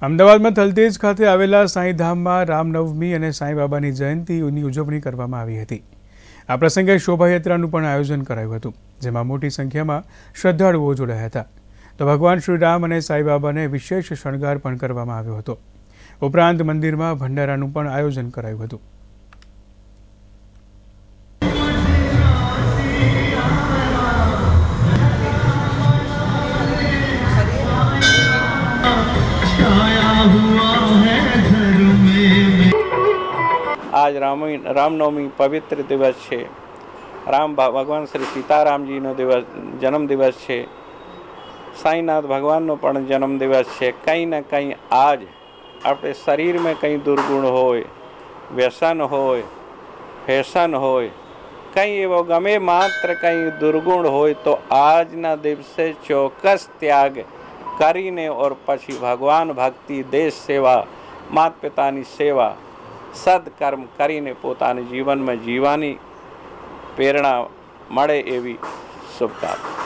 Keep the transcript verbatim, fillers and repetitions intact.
અમદાવાદમાં થલતેજ ખાતે આવેલા સાંઈધામમાં રામનવમી અને સાંઈબાબાની જયંતીની ઉજવણી કરવામાં આવી હતી। આ પ્રસંગે શોભાયાત્રાનું પણ આયોજન કરાયું હતું, જેમાં મોટી સંખ્યામાં શ્રદ્ધાળુઓ જોડાયા હતા। તો ભગવાન શ્રી રામ અને સાંઈબાબાને વિશેષ શણગાર પણ કરવામાં આવ્યો હતો। ઉપરાંત મંદિરમાં ભંડારાનું પણ આયોજન કરાયું હતું। आज राम रामनवमी पवित्र दिवस है। राम भगवान श्री सीताराम जी नो दिवस जन्म दिवस है। साईनाथ भगवान नो पण जन्म दिवस है। कहीं ना कहीं आज अपने शरीर में कहीं दुर्गुण होय, व्यसन होय, फैशन होय, कहीं एवं गमे मात्र कहीं दुर्गुण होय तो आज ना दिवसे चौकस त्याग करीने और पछी भगवान भक्ति, देश सेवा, माता पितानी सेवा, सदकर्म करीने पोताने जीवन में जीवानी प्रेरणा मळे एवी शुभकामना।